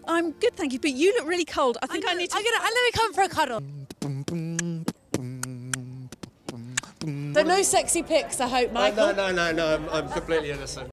I'm good, thank you, but you look really cold. I think I need to... Let me come for a cuddle. So no sexy pics, I hope, Michael? No, I'm completely innocent.